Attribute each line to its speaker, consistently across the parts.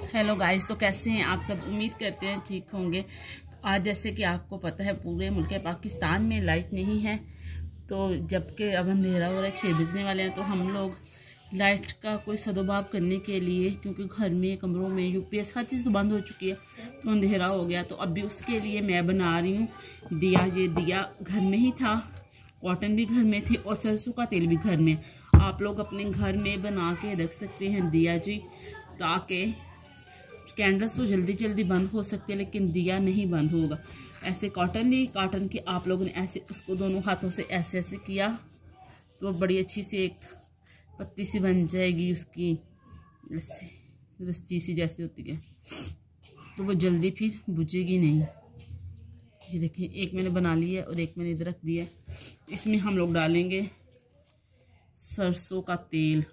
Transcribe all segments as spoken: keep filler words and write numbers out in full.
Speaker 1: Hello guys, तो कैसे हैं आप सब। उम्मीद करते हैं ठीक होंगे। तो आज जैसे कि आपको पता है पूरे मुल्क पाकिस्तान में लाइट नहीं है, तो जबकि अब अंधेरा हो रहा है, छः बजने वाले हैं, तो हम लोग लाइट का कोई सदुभाव करने के लिए, क्योंकि घर में कमरों में यूपीएस हर चीज़ बंद हो चुकी है तो अंधेरा हो गया, तो अभी उसके लिए मैं बना रही हूँ दिया। ये दिया घर में ही था, कॉटन भी घर में थी और सरसों का तेल भी घर में। आप लोग अपने घर में बना के रख सकते हैं दिया जी, ताकि कैंडल्स तो जल्दी जल्दी बंद हो सकते हैं लेकिन दिया नहीं बंद होगा। ऐसे कॉटन ली, कॉटन की आप लोगों ने ऐसे उसको दोनों हाथों से ऐसे ऐसे किया तो बड़ी अच्छी सी एक पत्ती सी बन जाएगी उसकी, ऐसे रस्सी सी जैसे होती है, तो वो जल्दी फिर बुझेगी नहीं। ये देखिए, एक मैंने बना ली है और एक मैंने इधर रख दिया है। इसमें हम लोग डालेंगे सरसों का तेल।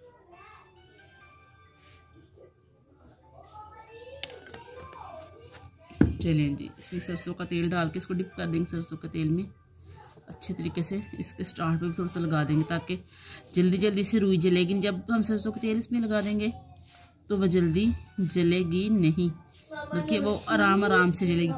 Speaker 1: चलिए जी, इसमें सरसों का तेल डाल के इसको डिप कर देंगे सरसों के तेल में अच्छे तरीके से। इसके स्टार्ट पे भी थोड़ा सा लगा देंगे ताकि जल्दी जल्दी से रुई जलेगी। जब हम सरसों का तेल इसमें लगा देंगे तो वह जल्दी जलेगी नहीं, बल्कि वो आराम आराम से जलेगी।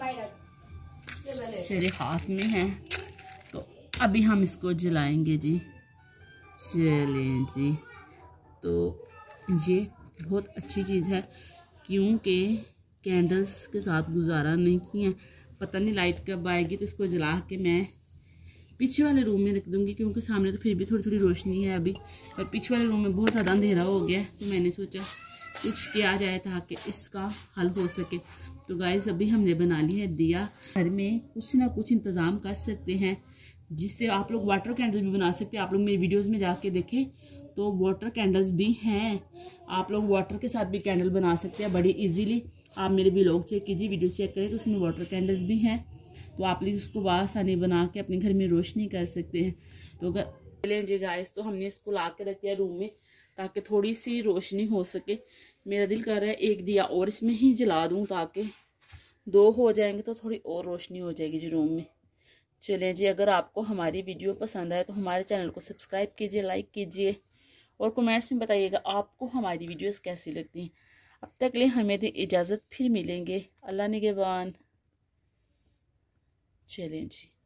Speaker 1: चलिए, हाथ में है तो अभी हम इसको जलाएंगे जी। चलिए जी, तो ये बहुत अच्छी चीज़ है क्योंकि कैंडल्स के साथ गुजारा नहीं है। पता नहीं लाइट कब आएगी, तो इसको जला के मैं पीछे वाले रूम में रख दूंगी, क्योंकि सामने तो फिर भी थोड़ी थोड़ी रोशनी है अभी, और पीछे वाले रूम में बहुत ज़्यादा अंधेरा हो गया है। तो मैंने सोचा कुछ किया जाए ताकि इसका हल हो सके। तो गाइस, अभी हमने बना ली है दिया। घर में कुछ ना कुछ इंतज़ाम कर सकते हैं जिससे आप लोग वाटर कैंडल भी बना सकते हैं। आप लोग मेरी वीडियोज़ में जाके देखें तो वाटर कैंडल्स भी हैं। आप लोग वाटर के साथ भी कैंडल बना सकते हैं बड़ी इजीली। आप मेरे व्लॉग चेक कीजिए, वीडियो चेक करें तो उसमें वाटर कैंडल्स भी हैं, तो आप लोग उसको आसानी बना के अपने घर में रोशनी कर सकते हैं। तो अगर चलें जी गाइस, तो हमने इसको ला के रख दिया रूम में ताकि थोड़ी सी रोशनी हो सके। मेरा दिल कर रहा है एक दिया और इसमें ही जला दूँ, ताकि दो हो जाएंगे तो थोड़ी और रोशनी हो जाएगी जी रूम में। चलें जी, अगर आपको हमारी वीडियो पसंद आए तो हमारे चैनल को सब्सक्राइब कीजिए, लाइक कीजिए और कमेंट्स में बताइएगा आपको हमारी वीडियोस कैसी लगती हैं। अब तक ले हमें दी इजाज़त, फिर मिलेंगे। अल्लाह निगहबान। चलें जी।